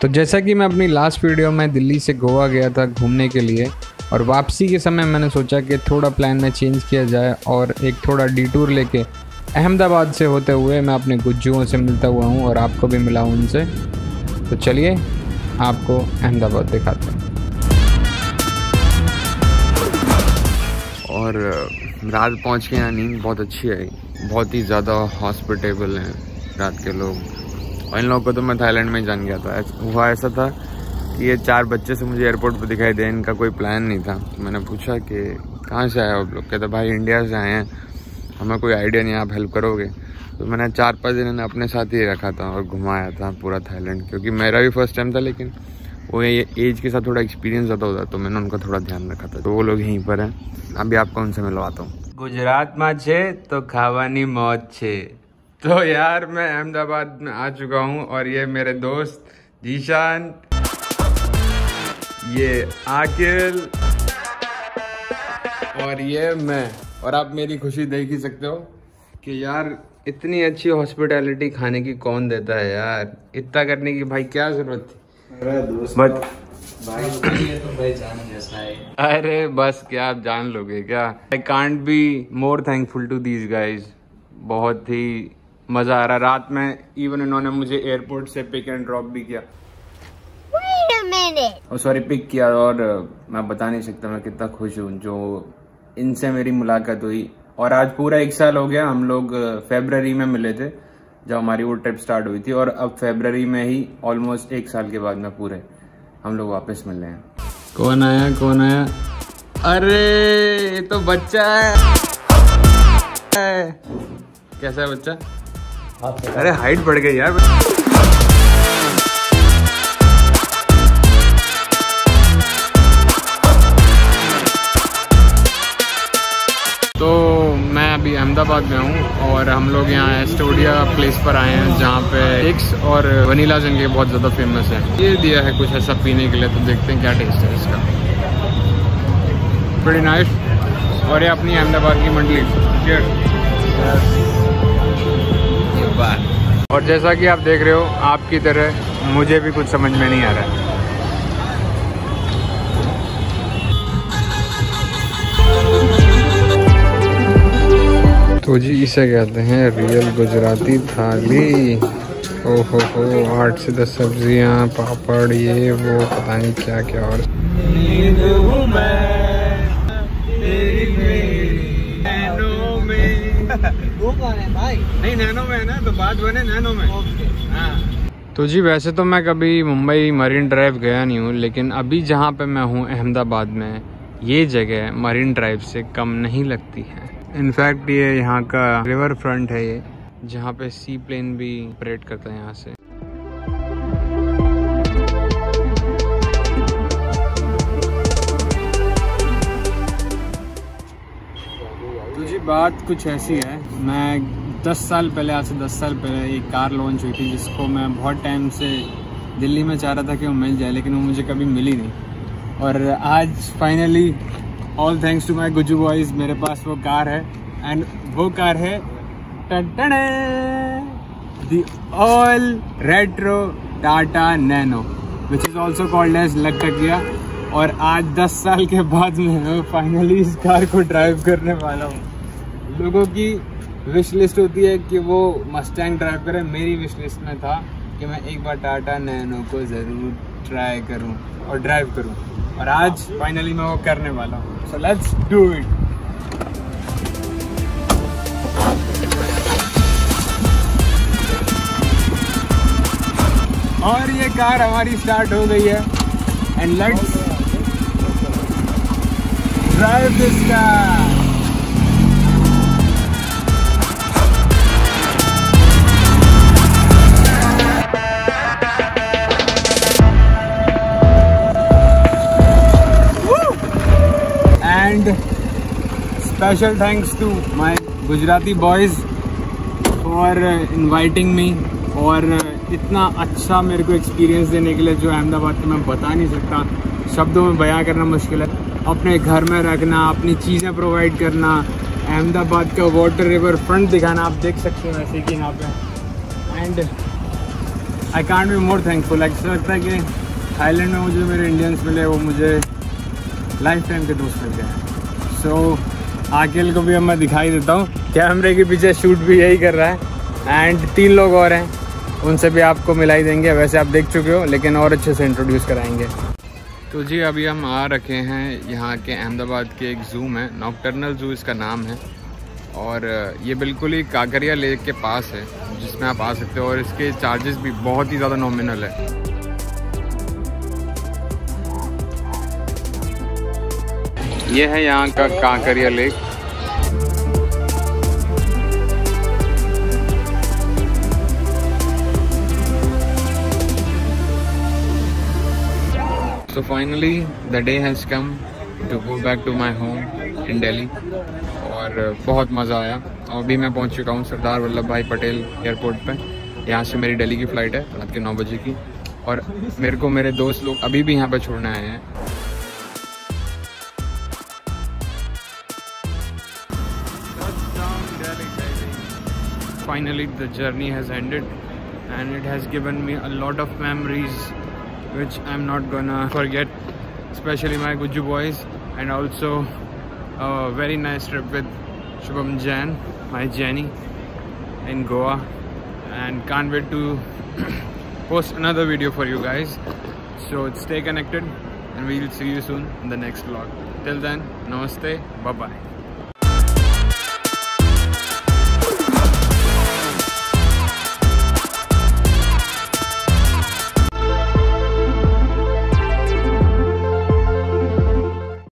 तो जैसा कि मैं अपनी लास्ट वीडियो में दिल्ली से गोवा गया था घूमने के लिए, और वापसी के समय मैंने सोचा कि थोड़ा प्लान में चेंज किया जाए और एक थोड़ा डिटूर लेके अहमदाबाद से होते हुए मैं अपने गुज्जुओं से मिलता हुआ हूँ और आपको भी मिला हूँ उनसे। तो चलिए आपको अहमदाबाद दिखाते हैं। और रात पहुँच के यहाँ नींद बहुत अच्छी आई, बहुत ही ज़्यादा हॉस्पिटेबल हैं रात के लोग। और इन लोगों को तो मैं थाईलैंड में जान गया था। हुआ ऐसा था कि ये 4 बच्चे से मुझे एयरपोर्ट पर दिखाई दे, इनका कोई प्लान नहीं था। तो मैंने पूछा कि कहाँ से आए आप लोग? कहते भाई इंडिया से आए हैं, हमें कोई आइडिया नहीं, आप हेल्प करोगे? तो मैंने 4-5 दिन इन्हें अपने साथ ही रखा था और घुमाया था पूरा थाईलैंड, क्योंकि मेरा भी फर्स्ट टाइम था, लेकिन वो ये एज के साथ थोड़ा एक्सपीरियंस ज़्यादा होता, तो मैंने उनका थोड़ा ध्यान रखा था। तो वो लोग यहीं पर हैं, अभी आपको उनसे मिलवाता हूँ। गुजरात में छे तो खावानी मौज छे। तो यार मैं अहमदाबाद में आ चुका हूँ और ये मेरे दोस्त जीशान, ये आकिल और ये मैं। और आप मेरी खुशी देख ही सकते हो कि यार इतनी अच्छी हॉस्पिटैलिटी खाने की कौन देता है यार। इतना करने की भाई क्या जरूरत थी? बट भाई तो भाई जान जैसा है। अरे बस क्या आप जान लोगे क्या? I can't be more thankful to these guys. बहुत ही मजा आ रहा। रात में इवन इन्होंने मुझे एयरपोर्ट से पिक एंड ड्रॉप भी किया, सॉरी पिक किया। और मैं बता नहीं सकता मैं कितना खुश हूँ जो इनसे मेरी मुलाकात हुई। और आज पूरा 1 साल हो गया। हम लोग फरवरी में मिले थे जब हमारी वो ट्रिप स्टार्ट हुई थी, और अब फरवरी में ही ऑलमोस्ट 1 साल के बाद में पूरे हम लोग वापस मिल रहे हैं। कौन आया कौन आया? अरे ये तो बच्चा है। कैसा है बच्चा? अरे हाइट बढ़ गई यार। तो मैं अभी अहमदाबाद में हूँ और हम लोग यहाँ एस्टोडिया प्लेस पर आए हैं जहाँ पे एग्स और वनीला जिनके बहुत ज़्यादा फेमस है। ये दिया है कुछ ऐसा पीने के लिए, तो देखते हैं क्या टेस्ट है इसका। बड़ी नाइस। और ये अपनी अहमदाबाद की मंडली। और जैसा कि आप देख रहे हो, आपकी तरह मुझे भी कुछ समझ में नहीं आ रहा है। तो जी इसे कहते हैं रियल गुजराती थाली। ओहो हो, 8 से 10 सब्जियां, पापड़, ये वो पता नहीं क्या क्या। और वो कौन है भाई? नहीं नैनो में है ना, तो बात बने नैनो में। हाँ। तो जी वैसे तो मैं कभी मुंबई मरीन ड्राइव गया नहीं हूँ, लेकिन अभी जहाँ पे मैं हूँ अहमदाबाद में, ये जगह मरीन ड्राइव से कम नहीं लगती है। इनफैक्ट ये यहाँ का रिवर फ्रंट है, ये जहाँ पे सी प्लेन भी ऑपरेट करता है यहाँ से। तो जी बात कुछ ऐसी है, मैं 10 साल पहले, आज से 10 साल पहले एक कार लॉन्च हुई थी जिसको मैं बहुत टाइम से दिल्ली में चाह रहा था कि वो मिल जाए, लेकिन वो मुझे कभी मिली नहीं। और आज finally all thanks to my Gujju boys मेरे पास वो कार है। एंड वो कार है the all retro Tata Nano, which is also called as लखटकिया। और आज 10 साल के बाद मैं फाइनली इस कार को ड्राइव करने वाला हूँ। लोगों की विश लिस्ट होती है कि वो मस्टैंग ड्राइव करें, मेरी विश लिस्ट में था कि मैं एक बार टाटा नैनो को ज़रूर ट्राई करूँ और ड्राइव करूँ। और आज फाइनली मैं वो करने वाला हूँ। So let's do it. और ये कार हमारी स्टार्ट हो गई है and let's drive this car. And special thanks to my Gujarati boys for inviting me, और इतना अच्छा मेरे को एक्सपीरियंस देने के लिए जो अहमदाबाद के मैं बता नहीं सकता, शब्दों में बयां करना मुश्किल है। अपने घर में रखना, अपनी चीज़ें प्रोवाइड करना, अहमदाबाद का वाटर रिवर फ्रंट दिखाना, आप देख सकते हो वैसे कि यहाँ पे। And I can't be more thankful. ऐसा लगता है कि थाईलैंड में मुझे मेरे इंडियंस मिले वो मुझे लाइफ टाइम के दोस्त मिल गए। सो आकिल को भी अब मैं दिखाई देता हूँ, कैमरे के पीछे शूट भी यही कर रहा है। एंड 3 लोग और हैं, उनसे भी आपको मिलाई देंगे। वैसे आप देख चुके हो लेकिन और अच्छे से इंट्रोड्यूस कराएंगे। तो जी अभी हम आ रखे हैं यहाँ के अहमदाबाद के एक ज़ू में, नॉकटर्नल ज़ू इसका नाम है। और ये बिल्कुल ही काकरिया लेक के पास है जिसमें आप आ सकते हो, और इसके चार्जेस भी बहुत ही ज़्यादा नॉमिनल है। ये है यहाँ का Kankaria lake. So finally the day has come to go back to my home in Delhi और बहुत मज़ा आया। और अभी मैं पहुंच चुका हूँ सरदार वल्लभ भाई पटेल एयरपोर्ट पे। यहाँ से मेरी दिल्ली की फ़्लाइट है रात के 9 बजे की, और मेरे को मेरे दोस्त लोग अभी भी यहाँ पे छोड़ने आए हैं। Finally the journey has ended and it has given me a lot of memories which I'm not gonna forget, especially my Guju boys, and also a very nice trip with Shubham Jain, my Jenny, in Goa, and can't wait to post another video for you guys. So stay connected and we'll see you soon in the next vlog. Till then, namaste, bye bye.